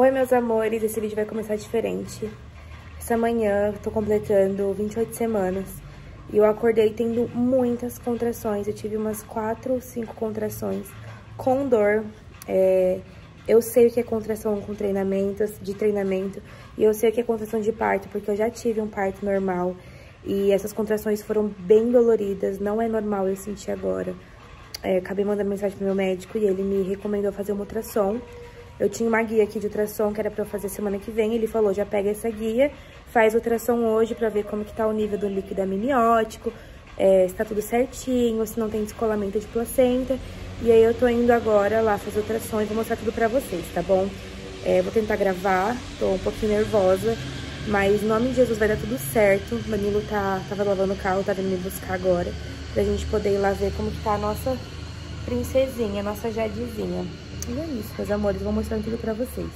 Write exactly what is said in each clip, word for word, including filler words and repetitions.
Oi, meus amores, esse vídeo vai começar diferente. Essa manhã eu tô completando vinte e oito semanas e eu acordei tendo muitas contrações. Eu tive umas quatro ou cinco contrações com dor. É, eu sei o que é contração com treinamento, de treinamento e eu sei o que é contração de parto, porque eu já tive um parto normal e essas contrações foram bem doloridas, não é normal eu sentir agora. É, acabei mandando mensagem pro meu médico e ele me recomendou fazer uma ultrassom. Eu tinha uma guia aqui de ultrassom que era pra eu fazer semana que vem. Ele falou, já pega essa guia, faz ultrassom hoje pra ver como que tá o nível do líquido amniótico, é, se tá tudo certinho, se não tem descolamento de placenta. E aí eu tô indo agora lá fazer ultrassom e vou mostrar tudo pra vocês, tá bom? É, vou tentar gravar, tô um pouquinho nervosa, mas em nome de Jesus vai dar tudo certo. O Danilo tá, tava lavando o carro, tá vindo me buscar agora, pra gente poder ir lá ver como que tá a nossa princesinha, a nossa Jadezinha. E é isso, meus amores, vou mostrando tudo pra vocês.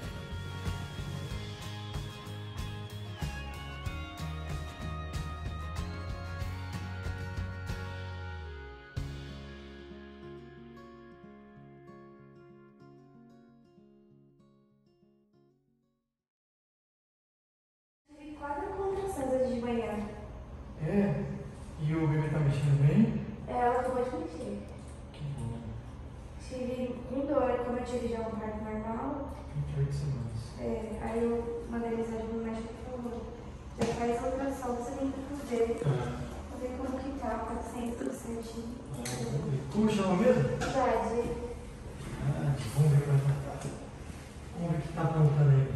Tive quatro contrações hoje de manhã. É? E o bebê tá mexendo bem? É, ela acabou de mexer. Que bom. Tive com dor, como eu tive já um parto normal. vinte e oito semanas. É, aí eu mandei mensagem pro médico e falou, já faz a ultrassom, você tem que ver. Tá. Vou ver como que tá, tá sempre tudo certinho. Como chama mesmo? Jade. Ah, vamos ver como é que tá. Vamos ver o que tá apontando aí.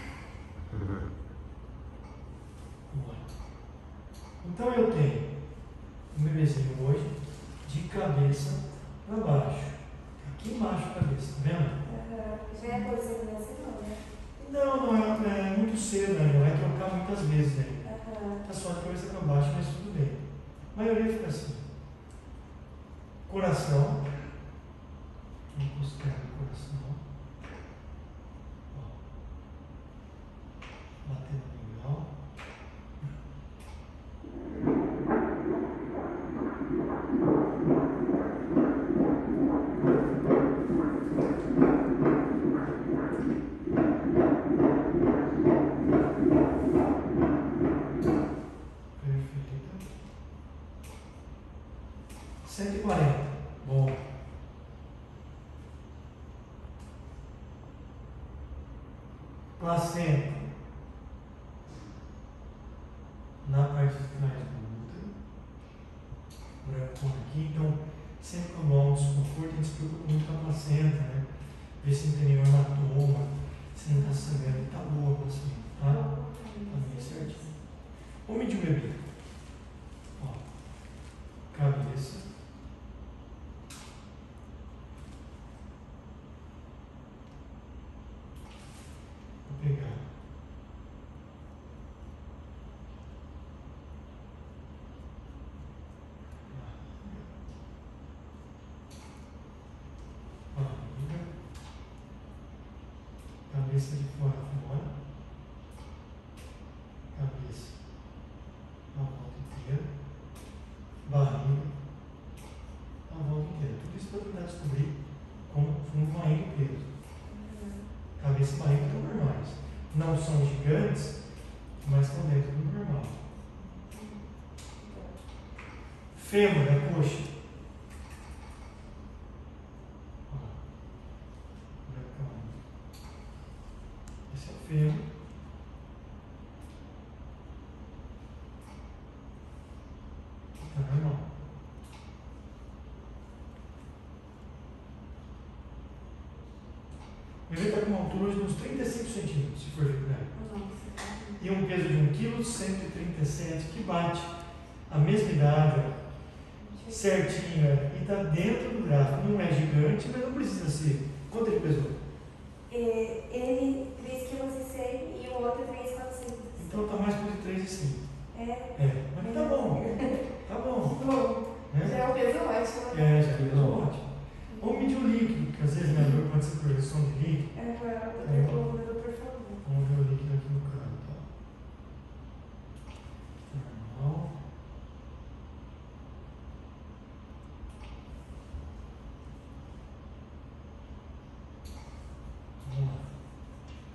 Vamos lá. Então eu tenho um bebezinho hoje de cabeça para baixo. Aqui embaixo a cabeça, tá vendo? Uhum. Já é coisa da semana? Não, não é, é muito cedo, né? Vai trocar muitas vezes aí. Uhum. Tá só de cabeça para baixo, mas tudo bem. A maioria fica assim. Coração. Encostar no coração. Ó. Batendo legal. Perfeito. cento e quarenta. Bom. Placenta. Na parte de trás do útero. Buracão aqui. Então, sempre quando há um desconforto, a gente se preocupa muito com a placenta, né? Ver se não tem nenhum hematoma, se não está sangrando. Está boa a placenta, tá? Está bem certinho. Vamos medir o bebê. Ó. Cabeça. Vou pegar. Barriga. Cabeça de fora a fora. Cabeça. A volta inteira. Barriga. A volta inteira. Tudo isso para tentar descobrir como vai indo o peso. Cabeça e barriga estão normais. Não são gigantes, mas estão dentro do normal. Fêmur da coxa. Ó. Buracão. Esse é o fêmur. Está normal. O bebê está com uma altura de uns trinta e cinco centímetros, se for ver por aí. E um peso de um vírgula cento e trinta e sete quilos, que bate a mesma idade, ó, certinho, é, e está dentro do gráfico. Não é gigante, mas não precisa ser. Quanto ele pesou? É, ele três vírgula cem quilos e o outro três vírgula quatrocentos. Então está mais por três e cinco. É? É, mas tá bom. Tá bom. Bom, Né? já é um peso ótimo. É, já é peso ótimo. Vamos medir o líquido, porque às vezes a minha dor pode ser projeção de líquido. É, por favor. Vamos ver o líquido aqui no canto. Normal. Vamos lá.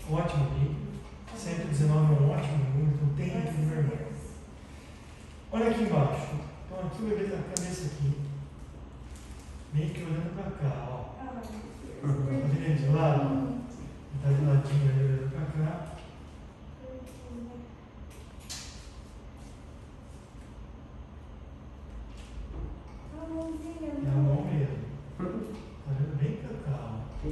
ótimo líquido. cento e dezenove é um ótimo número, então tem líquido normal. Olha aqui embaixo. Então aqui o bebê está com a cabeça aqui, meio que olhando para cá, ó. Tá virando de lado? Está de ladinho ali olhando para cá. É a mão mesmo. Tá vendo bem para cá, ó.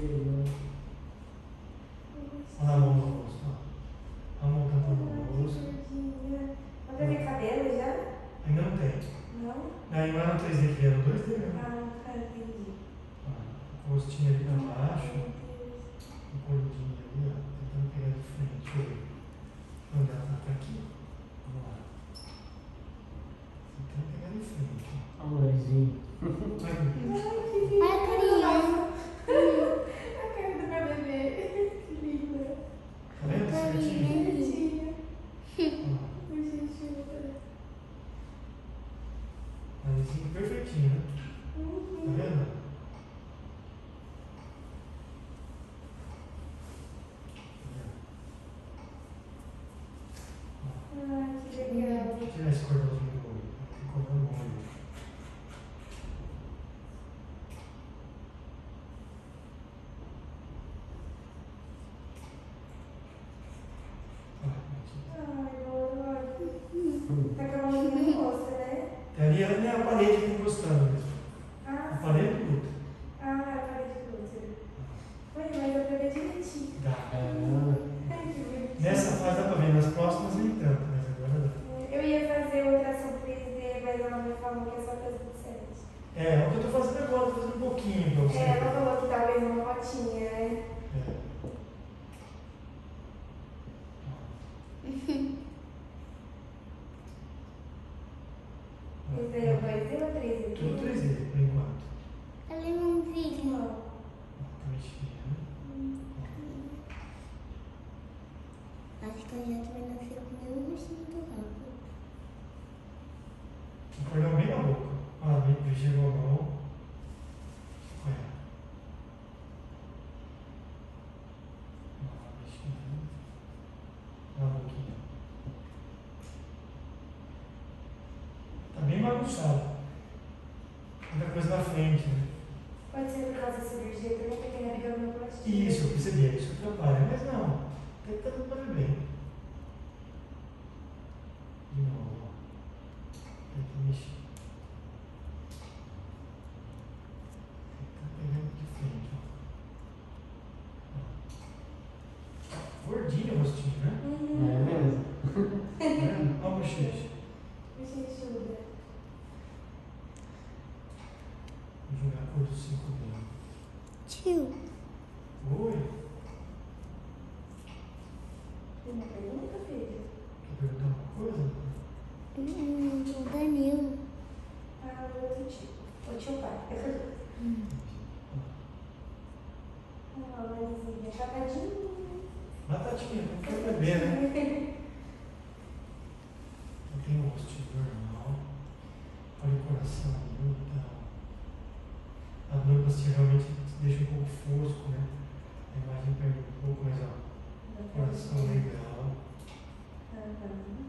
Olha a mão no rosto, ó. A mão tampando o rosto. Não teve cabelo já? Ainda não tem. Não? Aí lá no três D que era no dois D mesmo. Ah, tá, entendi. Ó, o rostinho ali para baixo. O cordinho ali, ó. Tentando pegar de frente. Deixa eu ver. Onde ela tá? Tá aqui? Vamos lá. Tentando pegar de frente. Olha o narizinho. Vai, Ai, que lindo. A cara do meu bebê. Que linda. tá vendo? Certinho? Bonitinha. Ó, Bochechuda. narizinho perfeitinho, né? Tá vendo? Ai, que legal. Deixa eu tirar esse cordãozinho do olho. Tem cordão no olho. Ai, olha. Tá com a mãozinha no rosto, né? Ali ela não é a parede que tá encostando mesmo. Ah, A parede do outro. ah, a parede do útero. Oi, mas eu peguei direitinho. Dá. Ah, Ai, que bonitinho. Nessa fase dá pra ver, nas próximas nem tanto, mas agora dá. Eu ia fazer ultrassom três D, mas ela me falou que é só fazer de sete. É, é o que eu tô fazendo agora, tô fazendo um pouquinho pra você. É, ela falou que talvez uma fotinha, né? É. Esse daí é o dois D ou três D? Tudo três D, por enquanto. Ela é um vídeo. Ó, tá mexendo. Acho que a gente vai nascer com o meu rostinho do lado. O cordão bem na boca. Olha lá, bem, chegou a mão. Olha. Ó, mexendo. Olha a boquinha. Tá bem bagunçado. Muita coisa na frente, né? Pode ser por causa da cirurgia, também tem a abdominoplastia. Isso, eu percebi, é isso que atrapalha. Mas não, até que tá dando pra ver bem. De novo, ó. Tem que mexer. Tá pegando de frente, ó. Ó. Gordinho o rostinho, né? Uhum. é mesmo? Tá vendo? Olha a bochecha. Bochechuda. Vou jogar a cor do cinco dele. Tio, Oi. Tem uma pergunta, filho? Quer perguntar uma coisa? hum, o Danilo. Ah, o outro tio. O tio pai. Ah, Marizinha, chatadinha. Batatinha, não quer beber, né? Eu tenho um rostinho normal. Olha o coração ali, então. A abdominoplastia realmente deixa um pouco fosco, né? A imagem perde um pouco, mas ó, coração legal. Aham.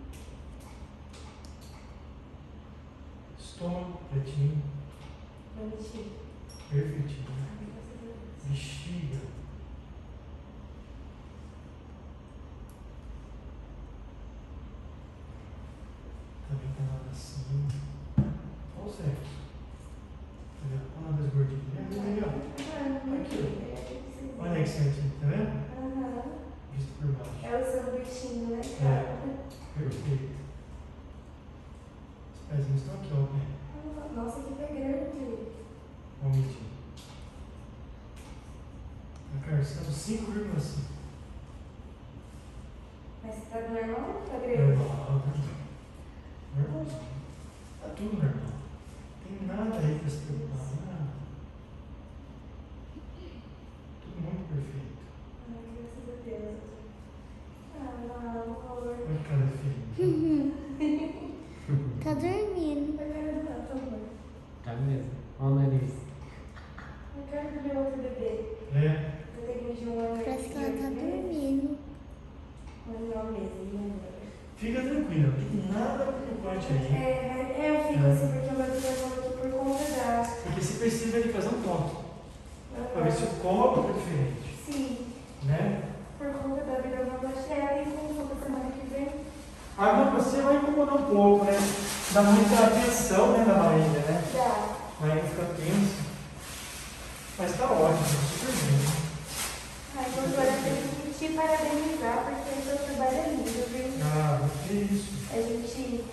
Estômago pretinho, Bonitinho. perfeitinho. Ai, graças a Deus. Bexiga. Também tá lá pra cima. Olha o sexo. Tá vendo? Olha das gordinhas. Ali, ó. Aqui. Olha aí que certinho, tá vendo? Aham. Visto por baixo. É o seu bichinho, né? É. Perfeito. Os pezinhos estão aqui, ó. o pé. Ah, nossa, que pé grande. Vamos medir. Tá carçando cinco vírgula cinco. Mas tá normal ou tá grande? Normal, tá? Normalzinho. Tá tudo normal. Não tem nada aí pra se preocupar, nada. Tudo muito perfeito. Ai, graças a Deus. Ah, amor. Olha a cara feia. Tá dormindo. A cara do nosso amor. Tá mesmo? Olha o nariz. A cara do meu outro bebê. É. Eu tenho de um ano. Parece que ela tá dormindo. Mas não mesmo. Fica tranquilo, não tem nada preocupante aí. É, é, eu fico assim porque o meu doutor falou que por conta da... Porque se precisa de fazer um ponto. Pra ver se o copo é diferente. Sim. Né? Por conta da abdominoplastia e consulta semana que vem. A abdominoplastia vai incomodar um pouco, né? Dá muita tensão, né, na barriga, né? Dá. A barriga fica tensa. Mas tá ótimo, super bem. Ai, doutora, tem que te parabenizar porque o seu trabalho é lindo, viu? Ah, que isso. A gente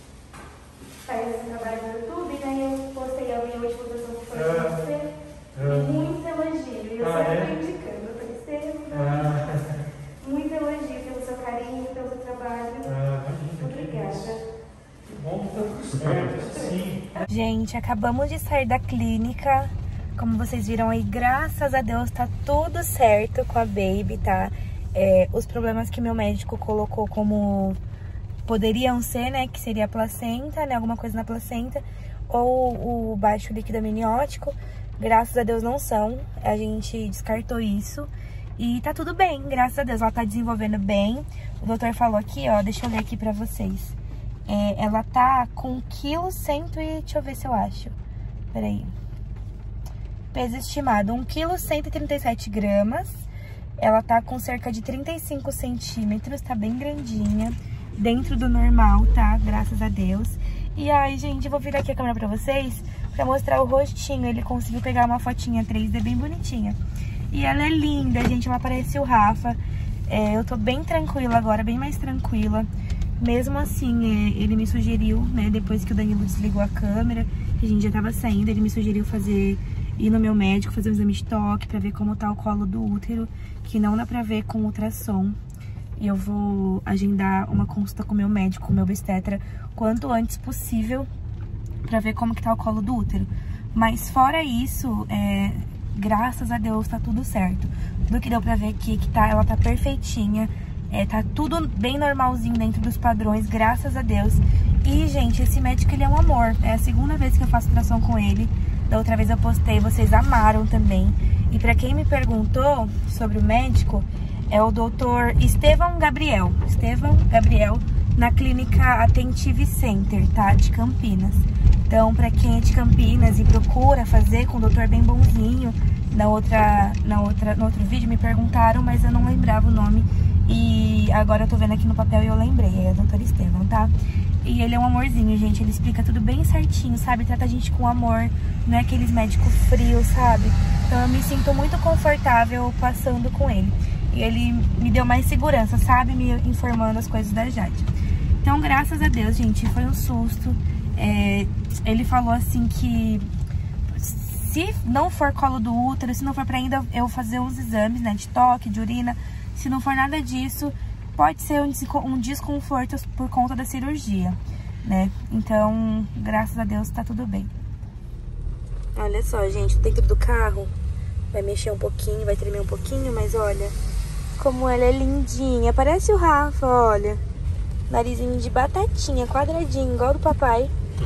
faz esse trabalho no YouTube, né? Eu postei a minha última pessoa que foi Ah. com você. Ah. Muito elogio. E eu Ah, sempre é? estou indicando. Eu falei, sempre. Ah, Muito elogio pelo seu carinho, pelo seu trabalho. ah, imagina, que Obrigada. isso. Que bom que tá tudo certo, sim. Gente, acabamos de sair da clínica. Como vocês viram aí, graças a Deus tá tudo certo com a Baby, tá? É, os problemas que meu médico colocou como poderiam ser, né? Que seria a placenta, né? Alguma coisa na placenta. Ou o baixo líquido amniótico. Graças a Deus não são. A gente descartou isso. E tá tudo bem, graças a Deus. Ela tá desenvolvendo bem. O doutor falou aqui, ó. Deixa eu ler aqui pra vocês. É, ela tá com um quilo cento e... Deixa eu ver se eu acho. Peraí. Peso estimado, um quilo cento e trinta e sete gramas. Ela tá com cerca de trinta e cinco centímetros, tá bem grandinha. Dentro do normal, tá? Graças a Deus. E ai, gente, eu vou virar aqui a câmera pra vocês pra mostrar o rostinho. Ele conseguiu pegar uma fotinha três D bem bonitinha. E ela é linda, gente, ela parece o Rafa. É, eu tô bem tranquila agora, bem mais tranquila. Mesmo assim, é, ele me sugeriu, né, depois que o Danilo desligou a câmera, que a gente já tava saindo, ele me sugeriu fazer... ir no meu médico, fazer um exame de toque pra ver como tá o colo do útero, que não dá pra ver com ultrassom. E eu vou agendar uma consulta com o meu médico, com o meu obstetra, quanto antes possível, pra ver como que tá o colo do útero. Mas fora isso, é, graças a Deus tá tudo certo. Tudo que deu pra ver aqui, que tá, ela tá perfeitinha, é, tá tudo bem normalzinho dentro dos padrões, graças a Deus. E, gente, esse médico, ele é um amor. É a segunda vez que eu faço ultrassom com ele. Da outra vez eu postei, vocês amaram também. E pra quem me perguntou sobre o médico, é o doutor Estevão Gabriel. Estevão Gabriel, na clínica Attentive Center, tá? De Campinas. Então, pra quem é de Campinas e procura fazer com o doutor bem bonzinho, na outra, na outra, no outro vídeo me perguntaram, mas eu não lembrava o nome. E agora eu tô vendo aqui no papel e eu lembrei, é o doutor Estevão, tá? E ele é um amorzinho, gente, ele explica tudo bem certinho, sabe? Trata a gente com amor, não é aqueles médicos frios, sabe? Então eu me sinto muito confortável passando com ele. E ele me deu mais segurança, sabe? Me informando as coisas da Jade. Então, graças a Deus, gente, foi um susto. É, ele falou assim que se não for colo do útero, se não for pra ainda eu fazer uns exames, né? De toque, de urina, se não for nada disso... pode ser um desconforto por conta da cirurgia, né? Então, graças a Deus, tá tudo bem. Olha só, gente, dentro do carro vai mexer um pouquinho, vai tremer um pouquinho, mas olha como ela é lindinha. Parece o Rafa, olha. Narizinho de batatinha, quadradinho, igual do papai.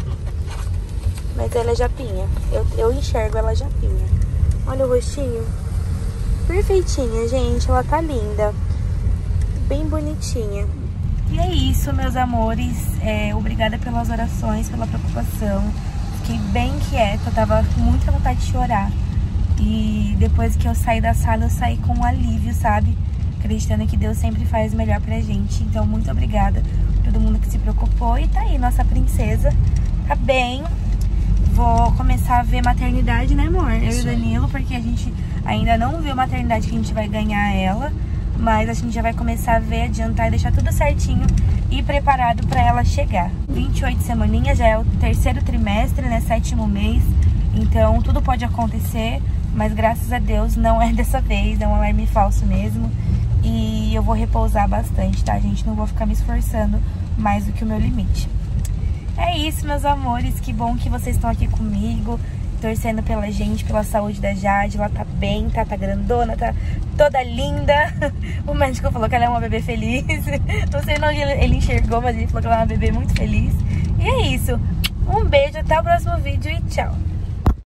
Mas ela é japinha. Eu, eu enxergo ela japinha. Olha o rostinho. Perfeitinha, gente. Ela tá linda. Bem bonitinha. E é isso, meus amores. É, obrigada pelas orações, pela preocupação. Fiquei bem quieta, tava com muita vontade de chorar. E depois que eu saí da sala, eu saí com um alívio, sabe? Acreditando que Deus sempre faz o melhor pra gente. Então, muito obrigada a todo mundo que se preocupou. E tá aí, nossa princesa. Tá bem. Vou começar a ver maternidade, né, amor? Eu e o Danilo, porque a gente ainda não viu a maternidade que a gente vai ganhar ela. Mas a gente já vai começar a ver, adiantar e deixar tudo certinho e preparado pra ela chegar. vinte e oito semaninhas, já é o terceiro trimestre, né? Sétimo mês. Então tudo pode acontecer, mas graças a Deus não é dessa vez, é um alarme falso mesmo. E eu vou repousar bastante, tá, gente? Não vou ficar me esforçando mais do que o meu limite. É isso, meus amores. Que bom que vocês estão aqui comigo, torcendo pela gente, pela saúde da Jade. Ela tá bem, tá, tá grandona, tá toda linda. O médico falou que ela é uma bebê feliz. Não sei onde ele enxergou, mas ele falou que ela é uma bebê muito feliz. E é isso. Um beijo, até o próximo vídeo e tchau.